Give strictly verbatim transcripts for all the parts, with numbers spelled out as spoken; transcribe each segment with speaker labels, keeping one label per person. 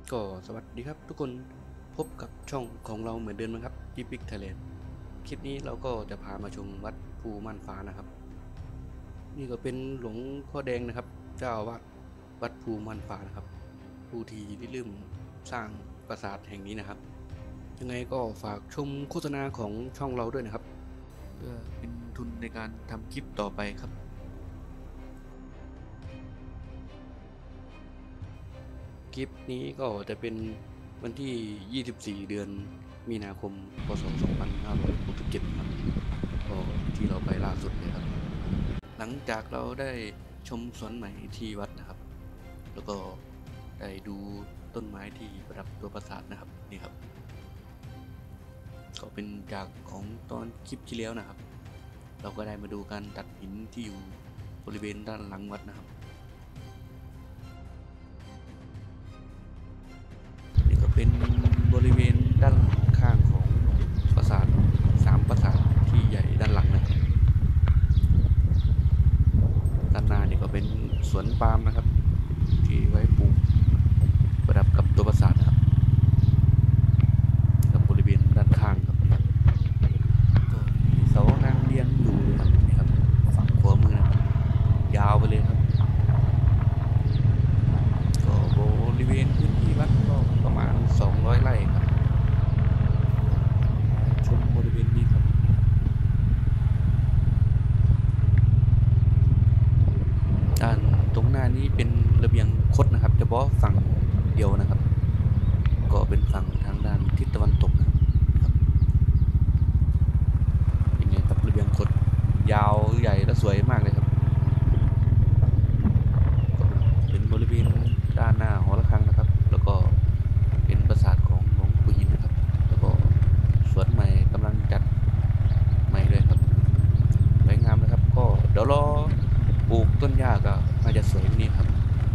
Speaker 1: ก็สวัสดีครับทุกคนพบกับช่องของเราเหมือนเดิมนะครับยิปิกไทยแลนด์คลิปนี้เราก็จะพามาชมวัดภูม่านฟ้านะครับนี่ก็เป็นหลวงพ่อแดงนะครับเจ้าอาวาสวัดภูม่านฟ้านะครับผู้ที่ริเริ่มสร้างปราสาทแห่งนี้นะครับยังไงก็ฝากชมโฆษณาของช่องเราด้วยนะครับเพื่อเป็นทุนในการทำคลิปต่อไปครับคลิปนี้ก็จะเป็นวันที่ ยี่สิบสี่ เดือนมีนาคม พ.ศ. สองพันห้าร้อยหกสิบเจ็ด ครับก็ที่เราไปล่าสุดเลยครับหลังจากเราได้ชมสวนใหม่ที่วัดนะครับแล้วก็ได้ดูต้นไม้ที่ประดับตัวปราสาทนะครับนี่ครับก็เป็นจากของตอนคลิปที่แล้วนะครับเราก็ได้มาดูการตัดหินที่อยู่บริเวณด้านหลังวัดนะครับนี่ก็เป็นบริเวณด้านข้างของปราสาทสามปราสาทที่ใหญ่ด้านหลังนะครับด้านหน้านี่ก็เป็นสวนปาล์มนะครับที่ไว้ปลูกประดับกับตัวปราสาทนะครับกับบริเวณด้านข้างครับก็มีเสานางเรียงอยู่นะครับนี่ครับฝั่งขวามือนะครับยาวไปเลยครับก็บริเวณพื้นที่วัดก็ประมาณสองร้อยไร่ครับชมบริเวณนี้ครับด้านตรงหน้านี้เป็นระเบียงคดนะครับเฉพาะฝั่งเดียวนะครับก็เป็นฝั่งทางด้านทิศตะวันตกนะครับเป็นไงครับระเบียงคดยาวใหญ่และสวยมากเลยครับเป็นบริเวณด้านหน้าหอระฆังนะครับแล้วก็เป็นปราสาทของหลวงปู่หินนะครับแล้วก็สวนใหม่กำลังจัดใหม่เลยครับสวยงามนะครับก็เดี๋ยวรอปลูกต้นหญ้าก็น่าจะสวยนี้ครับ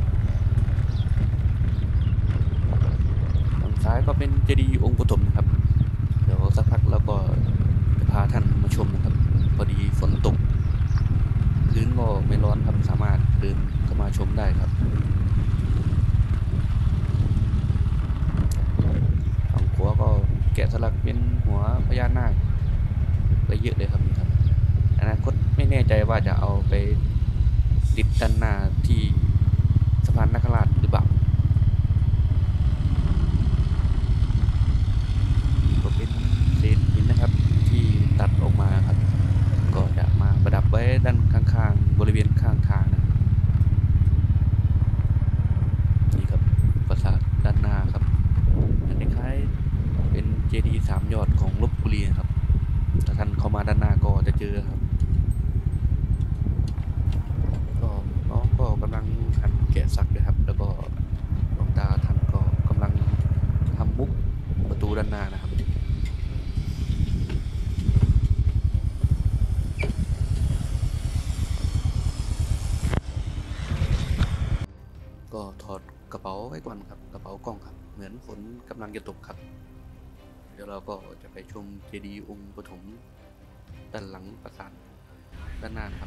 Speaker 1: ฝั่งซ้ายก็เป็นเจดีย์องค์ปฐมนะครับเดี๋ยวสักพักแล้วก็จะพาท่านมาชมนะครับพอดีฝนตกพื้นก็ไม่ร้อนครับสามารถเดินเข้ามาชมได้ครับฝั่งขวาก็แกะสลักเป็นหัวพญานาคไปเยอะเลยครับนี่ครับอนาคตไม่แน่ใจว่าจะเอาไปติดด้านหน้าที่สะพานนาคราชหรือเปล่าก็เป็นเศษหินนะครับที่ตัดออกมาครับก็จะมาประดับไว้ด้านข้างๆบริเวณข้างทางนะนี่ครับปราสาทด้านหน้าครับอันนี้คล้ายเป็นเจดีย์สามยอดของลพบุรีครับถ้าท่านเข้ามาด้านหน้าก็จะเจอครับก็น้องก็กำลังหันแกะสลักเลยครับแล้วก็หลวงตาท่านก็กำลังทำมุกประตูด้านหน้านะครับก็ถอดกระเป๋าไว้ก่อนครับกระเป๋ากล้องครับเหมือนฝนกำลังจะตกครับเดี๋ยวเราก็จะไปชมเจดีย์องค์ปฐมด้านหลังปราสาทด้านหน้าครับ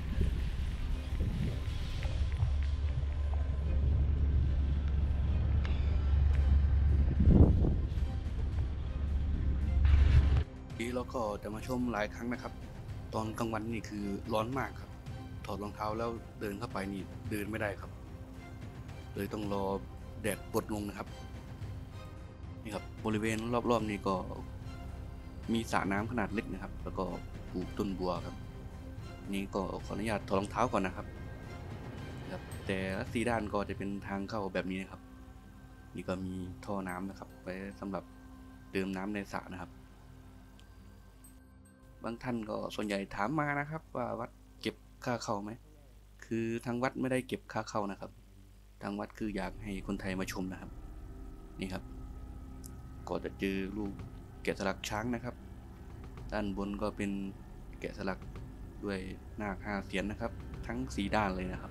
Speaker 1: นี้เราก็จะมาชมหลายครั้งนะครับตอนกลางวันนี่คือร้อนมากครับถอดรองเท้าแล้วเดินเข้าไปนี่เดินไม่ได้ครับเลยต้องรอแดดปลดลงนะครับนี่ครับบริเวณรอบๆนี่ก็มีสระน้ำขนาดเล็กนะครับแล้วก็ปลูกต้นบัวครับนี่ก็ขออนุญาตถอดรองเท้าก่อนนะครับครับแต่ละสีด้านก็จะเป็นทางเข้าแบบนี้นะครับนี่ก็มีท่อน้ำนะครับไว้สำหรับเติมน้ำในสระนะครับบางท่านก็ส่วนใหญ่ถามมานะครับว่าวัดเก็บค่าเข้าไหมคือทางวัดไม่ได้เก็บค่าเข้านะครับทางวัดคืออยากให้คนไทยมาชมนะครับนี่ครับก็จะเจอรูปแกะสลักช้างนะครับด้านบนก็เป็นแกะสลักด้วยนาคห้าเสียนนะครับทั้งสีด้านเลยนะครับ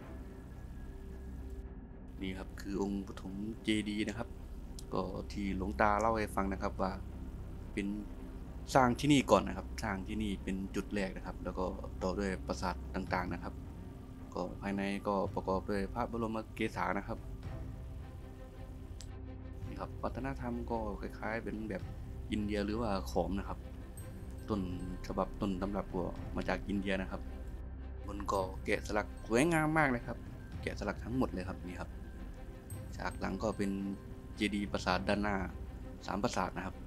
Speaker 1: นี่ครับคือองค์ปฐมเจดีย์นะครับก็ที่หลวงตาเล่าให้ฟังนะครับว่าเป็นสร้างที่นี่ก่อนนะครับสร้างที่นี่เป็นจุดแรกนะครับแล้วก็ต่อด้วยปราสาทต่างๆนะครับก็ภายในก็ประกอบด้วยพระบรมเกศานะครับครับวัฒนธรรมก็คล้ายๆเป็นแบบอินเดียหรือว่าขอมนะครับต้นฉบับต้นตำรับก็มาจากอินเดียนะครับบนก่อแกะสลักสวยงามมากเลยครับแกะสลักทั้งหมดเลยครับนี่ครับฉากหลังก็เป็นเจดีย์ปราสาทด้านหน้าสามปราสาทนะครับ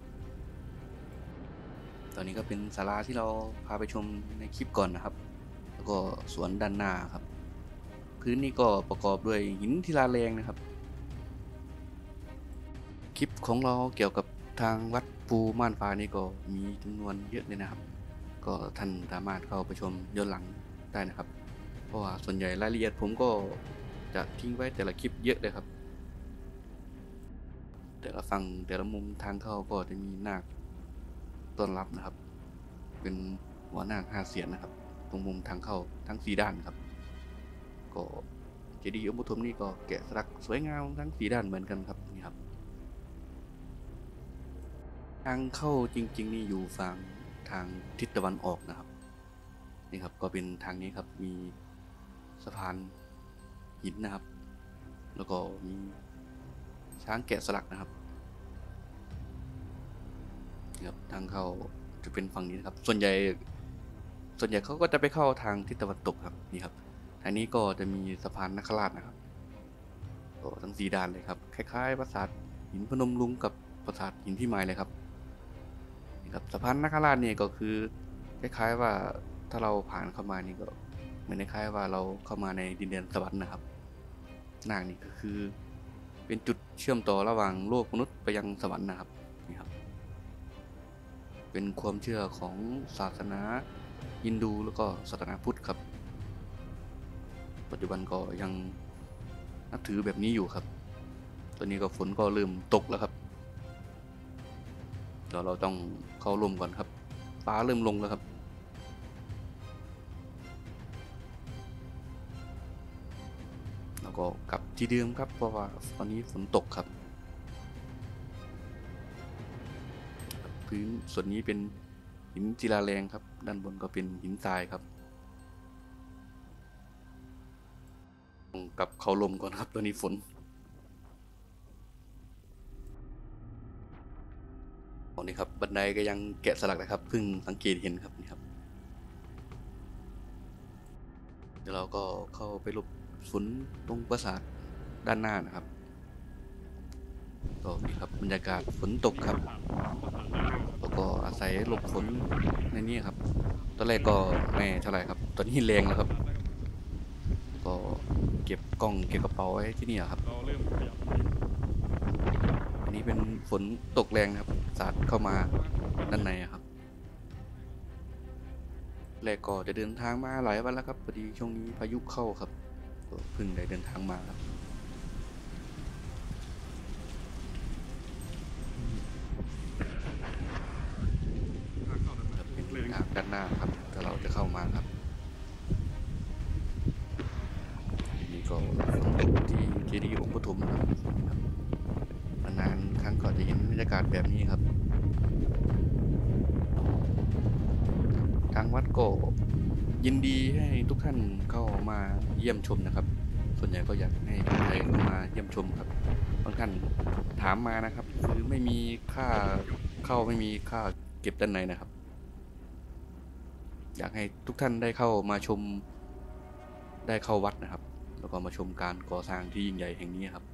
Speaker 1: ตอนนี้ก็เป็นศาลาที่เราพาไปชมในคลิปก่อนนะครับแล้วก็สวนด้านหน้าครับพื้นนี่ก็ประกอบด้วยหินศิลาแรงนะครับคลิปของเราเกี่ยวกับทางวัดภูม่านฟ้านี่ก็มีจำนวนเยอะเลยนะครับก็ท่านสามารถเข้าไปชมย้อนหลังได้นะครับเพราะว่าส่วนใหญ่รายละเอียดผมก็จะทิ้งไว้แต่ละคลิปเยอะเลยครับแต่ละฝั่งแต่ละมุมทางเข้าก็จะมีนาคต้อนรับนะครับเป็นหัวนาคห้าเสียนนะครับตรงมุมทางเข้าทั้งสี่ด้านครับก็เจดีย์องค์ปฐมนี่ก็แกะสลักสวยงามทั้งสี่ด้านเหมือนกันครับนี่ครับทางเข้าจริงๆนี่อยู่ฝั่งทางทิศตะวันออกนะครับนี่ครับก็เป็นทางนี้ครับมีสะพานหินนะครับแล้วก็มีช้างแกะสลักนะครับนี่ครับทางเข้าจะเป็นฝั่งนี้นะครับส่วนใหญ่ส่วนใหญ่เขาก็จะไปเข้าทางทิศตะวันตกครับนี่ครับทางนี้ก็จะมีสะพานนคราชนะครับก็ทั้งสี่ด้านเลยครับคล้ายๆปราสาทหินพนมรุ้งกับปราสาทหินพิมายเลยครับนี่ครับสะพานนคราชเนี่ยก็คือคล้ายๆว่าถ้าเราผ่านเข้ามานี่ก็เหมือนคล้ายๆว่าเราเข้ามาในดินแดนสวรรค์นะครับนางนี่ก็คือเป็นจุดเชื่อมต่อระหว่างโลกมนุษย์ไปยังสวรรค์นะครับนี่ครับเป็นความเชื่อของศาสนาฮินดูแล้วก็ศาสนาพุทธครับปัจจุบันก็ยังนับถือแบบนี้อยู่ครับตอนนี้ก็ฝนก็เริ่มตกแล้วครับเดี๋ยวเราต้องเข้าร่มก่อนครับฟ้าเริ่มลงแล้วครับแล้วก็กลับที่เดิมครับเพราะว่าตอนนี้ฝนตกครับพื้นส่วนนี้เป็นหินศิลาแรงครับด้านบนก็เป็นหินทรายครับกลับเข้าร่มก่อนครับตอนนี้ฝนตอนนี้ครับบันไดก็ยังแกะสลักนะครับเพิ่งสังเกตเห็นครับนี่ครับเดี๋ยวเราก็เข้าไปหลบฝนตรงปราสาทด้านหน้านะครับก็นี่ครับบรรยากาศฝนตกครับแล้วก็อาศัยหลบฝนในนี้ครับตอนแรกก็ไม่เท่าไหร่ครับตอนนี้แรงแล้วครับก็เก็บกล้องเก็บกระเป๋าไว้ที่นี่ครับอันนี้เป็นฝนตกแรงนะครับสาดเข้ามาด้านในครับแรกก็จะเดินทางมาหลายวันแล้วครับพอดีช่วงนี้พายุเข้าครับก็เพิ่งได้เดินทางมาครับเป็นทางด้านหน้าครับถ้าเราจะเข้ามาครับนี่ก็ฝนตกที่เจดีย์องค์ปฐมนะครับนานๆครั้งก็จะเห็นบรรยากาศแบบนี้ครับทางวัดก็ยินดีให้ทุกท่านเข้ามาเยี่ยมชมนะครับส่วนใหญ่ก็อยากให้คนไทยเข้ามาเยี่ยมชมครับบางท่านถามมานะครับคือไม่มีค่าเข้าไม่มีค่าเก็บด้านในนะครับอยากให้ทุกท่านได้เข้ามาชมได้เข้าวัดนะครับแล้วก็มาชมการก่อสร้างที่ยิ่งใหญ่แห่งนี้ครับ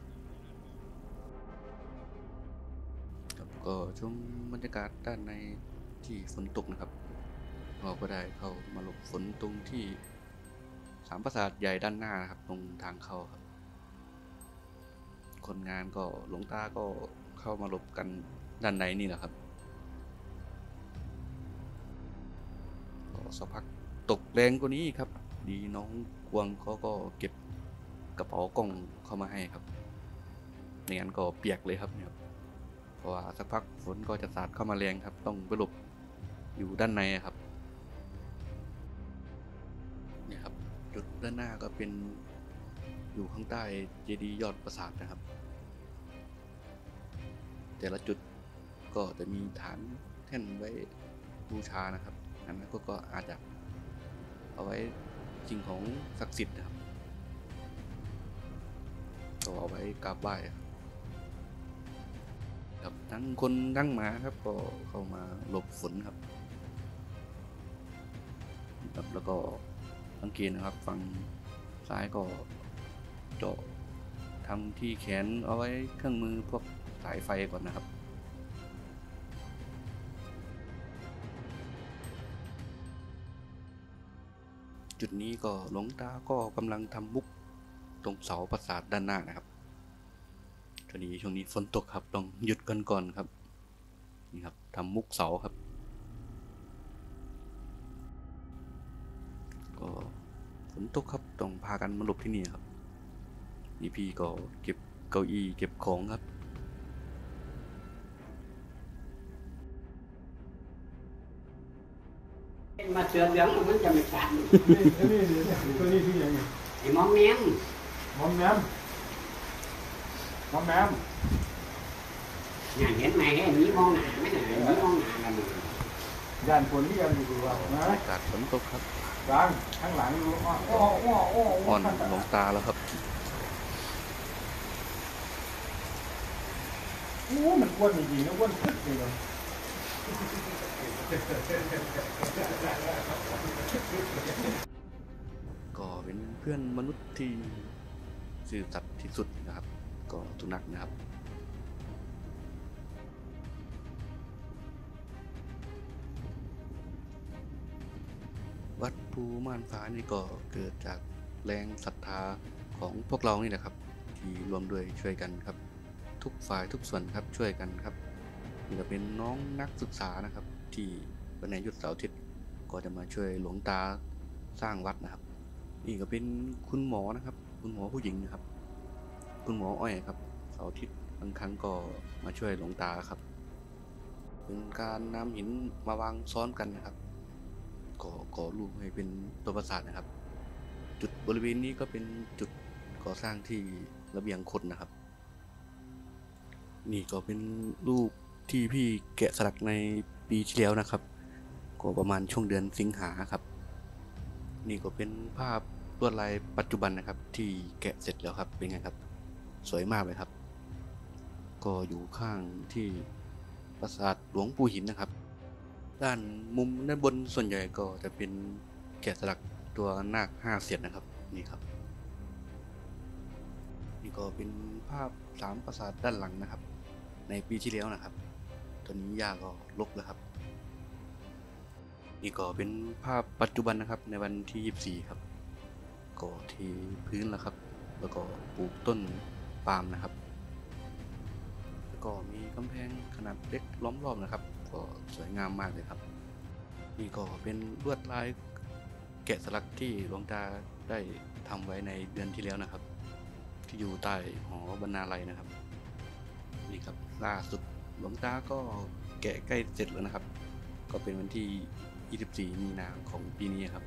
Speaker 1: ก็ชมบรรยากาศด้านในที่ฝนตกนะครับเราก็ได้เข้ามาหลบฝนตรงที่สามปราสาทใหญ่ด้านหน้านะครับตรงทางเข้าครับคนงานก็หลวงตาก็เข้ามาหลบกันด้านในนี่แหละครับก็สักพักตกแรงกว่านี้ครับดีน้องกวงเขาก็เก็บกระเป๋ากล้องเข้ามาให้ครับไม่งั้นก็เปียกเลยครับเนี่ยเพราะว่าสักพักฝนก็จะสาดเข้ามาแรงครับต้องไปหลบอยู่ด้านในครับเนี่ยครับจุดด้านหน้าก็เป็นอยู่ข้างใต้เจดีย์ยอดปราสาทนะครับแต่ละจุดก็จะมีฐานแท่นไว้บูชานะครับอันนั้นก็อาจจะเอาไว้สิ่งของศักดิ์สิทธิ์นะครับก็เอาไว้กราบไหว้ทั้งคนทั้งหมาครับก็เข้ามาหลบฝนครับครับแล้วก็สังเกตนะครับฝั่งซ้ายก็เจาะทำที่แขนเอาไว้เครื่องมือพวกสายไฟก่อนนะครับจุดนี้ก็หลวงตาก็กำลังทำมุกตรงเสาปราสาทด้านหน้านะครับตอนนี้ช่วงนี้ฝนตกครับต้องหยุดกันก่อนครับนี่ครับทำมุกเสาครับก็ฝนตกครับต้องพากันมาหลบที่นี่ครับนี่พี่ก็เก็บเก้าอี้เก็บของครับ
Speaker 2: มาเสือเหลืองมันจะไม่ขาดนี่
Speaker 3: ตัวนี้ที่ยังไง
Speaker 2: ไอ้มอมแมม
Speaker 3: มอมแมมมอมแมม
Speaker 2: งานเห็นไหมไอ้นี้มองหนาไม่หนาไอ้นี้มองหนากัน
Speaker 3: ย่านฝนที่ยังอยู่ว่านะ
Speaker 1: อากาศฝนตกครับ
Speaker 3: กลางข้างหลังดูอ้ออ้ออ้ออ้อ
Speaker 1: อ่อนหลงตาแล้วครับ
Speaker 3: โอ้มันกวนจริงๆนะกวนคึกเลยเนาะ
Speaker 1: ก็เป็นเพื่อนมนุษย์ที่ซื่อสัตย์ที่สุดนะครับก็สุนัขนะครับวัดภูม่านฟ้านี่ก็เกิดจากแรงศรัทธาของพวกเรานี่แหละครับที่รวมด้วยช่วยกันครับทุกฝ่ายทุกส่วนครับช่วยกันครับนี่ก็เป็นน้องนักศึกษานะครับที่วันในหยุดเสาร์อาทิตย์ก็จะมาช่วยหลวงตาสร้างวัดนะครับนี่ก็เป็นคุณหมอนะครับคุณหมอผู้หญิงนะครับคุณหมออ้อยครับเสาร์อาทิตย์บางครั้งก็มาช่วยหลวงตาครับเป็นการนำหินมาวางซ้อนกันนะครับก่อก่อรูปให้เป็นตัวปราสาทนะครับจุดบริเวณนี้ก็เป็นจุดก่อสร้างที่ระเบียงคดนะครับนี่ก็เป็นรูปที่พี่แกะสลักในปีที่แล้วนะครับก็ประมาณช่วงเดือนสิงหาครับนี่ก็เป็นภาพลวดลายปัจจุบันนะครับที่แกะเสร็จแล้วครับเป็นไงครับสวยมากเลยครับก็อยู่ข้างที่ปราสาทหลวงปู่หินนะครับด้านมุมด้านบนส่วนใหญ่ก็จะเป็นแกะสลักตัวนาคห้าเสียนนะครับนี่ครับนี่ก็เป็นภาพสามปราสาทด้านหลังนะครับในปีที่แล้วนะครับตอนนี้หญ้าก็รกแล้วครับนี่ก็เป็นภาพปัจจุบันนะครับในวันที่ยี่สิบสี่ครับก็เทพื้นแล้วครับแล้วก็ปลูกต้นปาล์มนะครับแล้วก็มีกำแพงขนาดเล็กล้อมรอบนะครับก็สวยงามมากเลยครับนี่ก็เป็นลวดลายแกะสลักที่หลวงตาได้ทำไว้ในเดือนที่แล้วนะครับที่อยู่ใต้หอบรรณาลัยนะครับนี่ครับล่าสุดหลวงตาก็แกะใกล้เสร็จแล้วนะครับก็เป็นวันที่ยี่สิบสี่มีนาของปีนี้ครับ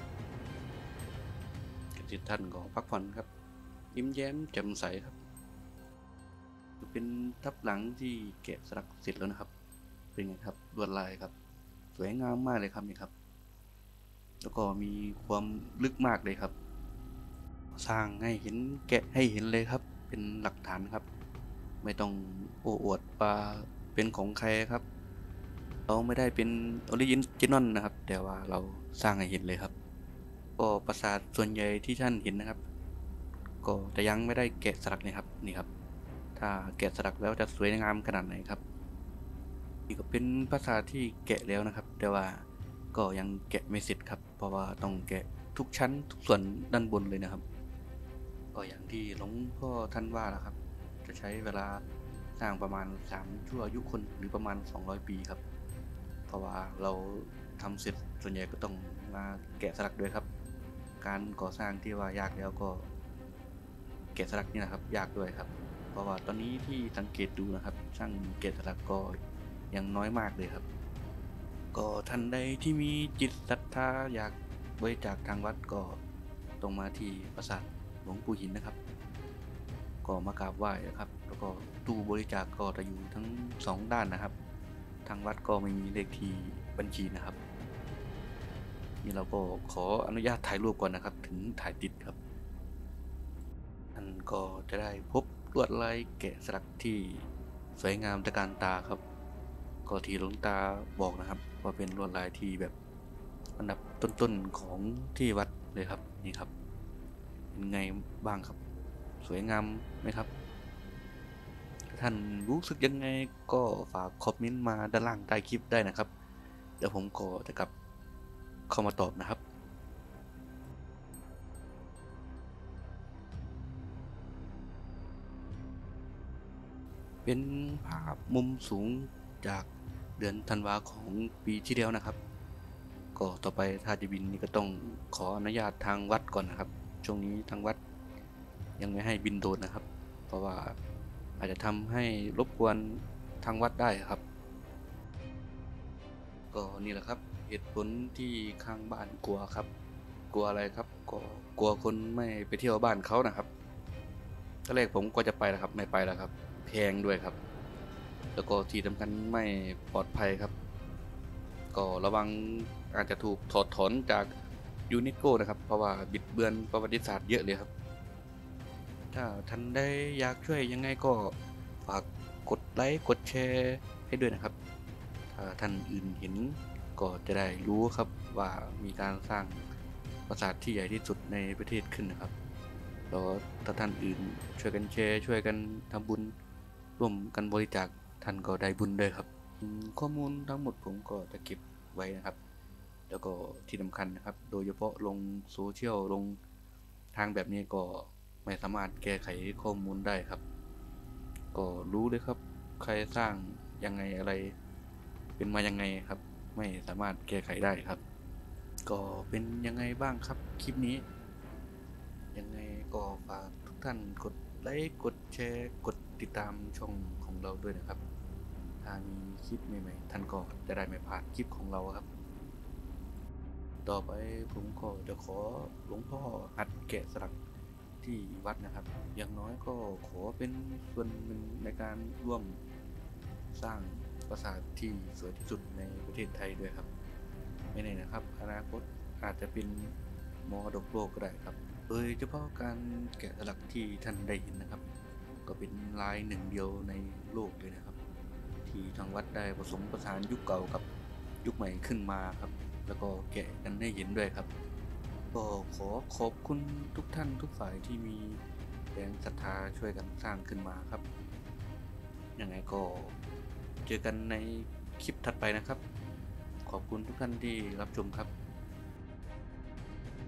Speaker 1: ทุกท่านก็พักผ่อนครับยิ้มแย้มแจ่มใสครับเป็นทับหลังที่แกะสลักเสร็จแล้วนะครับเป็นไงครับลวดลายครับสวยงามมากเลยครับนี่ครับแล้วก็มีความลึกมากเลยครับสร้างให้เห็นแกะให้เห็นเลยครับเป็นหลักฐานครับไม่ต้องโอ้อวดว่าเป็นของใครครับเราไม่ได้เป็นออริจินอลนะครับแต่ว่าเราสร้างให้เห็นเลยครับก็ปราสาทส่วนใหญ่ที่ท่านเห็นนะครับก็จะยังไม่ได้แกะสลักเลยครับนี่ครับถ้าแกะสลักแล้วจะสวยงามขนาดไหนครับนี่ก็เป็นปราสาทที่แกะแล้วนะครับแต่ว่าก็ยังแกะไม่เสร็จครับเพราะว่าต้องแกะทุกชั้นทุกส่วนด้านบนเลยนะครับก็อย่างที่หลวงพ่อท่านว่าแล้วครับจะใช้เวลาสร้างประมาณสามชั่วอายุคนหรือประมาณสองร้อยปีครับเพราะว่าเราทำเสร็จส่วนใหญ่ก็ต้องมาแกะสลักด้วยครับการก่อสร้างที่ว่ายากแล้วก็แกะสลักนี่นะครับยากด้วยครับเพราะว่าตอนนี้ที่สังเกตดูนะครับช่างแกะสลักก็ยังน้อยมากเลยครับก็ท่านใดที่มีจิตศรัทธาอยากบริจาคทางวัดก็ตรงมาที่ปราสาทหลวงปู่หินนะครับก็มากราบไหว้นะครับแล้วก็ตู้บริจาคก็จะอยู่ทั้งสองด้านนะครับทางวัดก็ไม่มีเลขที่บัญชีนะครับนี่เราก็ขออนุญาตถ่ายรูปก่อนนะครับถึงถ่ายติดครับท่านก็จะได้พบลวดลายแกะสลักที่สวยงามตระการตาครับก็ที่หลวงตาบอกนะครับว่าเป็นลวดลายที่แบบอันดับต้นๆของที่วัดเลยครับนี่ครับเป็นไงบ้างครับสวยงามไหมครับถ้าท่านรู้สึกยังไงก็ฝากคอมเมนต์มาด้านล่างใต้คลิปได้นะครับเดี๋ยวผมก็จะกลับเข้ามาตอบนะครับเป็นภาพมุมสูงจากเดือนธันวาของปีที่แล้วนะครับก็ต่อไปถ้าจะบินนี่ก็ต้องขออนุญาตทางวัดก่อนนะครับช่วงนี้ทางวัดยังไม่ให้บินโดรนนะครับเพราะว่าอาจจะทำให้รบกวนทางวัดได้ครับก็นี่แหละครับเหตุผลที่ข้างบ้านกลัวครับกลัวอะไรครับก็กลัวคนไม่ไปเที่ยวบ้านเขานะครับตอนแรกผมก็จะไปแล้วครับไม่ไปแล้วครับแพงด้วยครับแล้วก็ที่สำคัญไม่ปลอดภัยครับก็ระวังอาจจะถูกถอดถอนจากยูเนสโกนะครับเพราะว่าบิดเบือนประวัติศาสตร์เยอะเลยครับถ้าท่านได้อยากช่วยยังไงก็ฝากกดไลค์กดแชร์ให้ด้วยนะครับถ้าท่านอื่นเห็นก็จะได้รู้ครับว่ามีการสร้างปราสาทที่ใหญ่ที่สุดในประเทศขึ้นนะครับแล้วถ้าท่านอื่นช่วยกันแชร์ช่วยกันทำบุญร่วมกันบริจาคท่านก็ได้บุญด้วยครับข้อมูลทั้งหมดผมก็จะเก็บไว้นะครับแล้วก็ที่สำคัญนะครับโดยเฉพาะลงโซเชียลลงทางแบบนี้ก็ไม่สามารถแก้ไขข้อมูลได้ครับก็รู้เลยครับใครสร้างยังไงอะไรเป็นมายังไงครับไม่สามารถแก้ไขได้ครับก็เป็นยังไงบ้างครับคลิปนี้ยังไงก็ฝากทุกท่านกดไลค์กดแชร์กดติดตามช่องของเราด้วยนะครับถ้ามีคลิปใหม่ๆท่านก็จะได้ไม่พลาดคลิปของเราครับต่อไปผมก็จะขอหลวงพ่อหัดแกะสลักที่วัดนะครับอย่างน้อยก็ขอเป็นส่วนหนึ่งในการร่วมสร้างปราสาทที่สวยที่สุดในประเทศไทยด้วยครับไม่แน่นะครับอนาคตอาจจะเป็นมรดกโลกก็ได้ครับโดยเฉพาะการแกะสลักที่ท่านได้เห็นนะครับก็เป็นลายหนึ่งเดียวในโลกเลยนะครับที่ทางวัดได้ผสมผสานยุคเก่ากับยุคใหม่ขึ้นมาครับแล้วก็แกะกันให้เห็นด้วยครับก็ขอขอบคุณทุกท่านทุกฝ่ายที่มีแรงศรัทธาช่วยกันสร้างขึ้นมาครับยังไงก็เจอกันในคลิปถัดไปนะครับขอบคุณทุกท่านที่รับชมครับ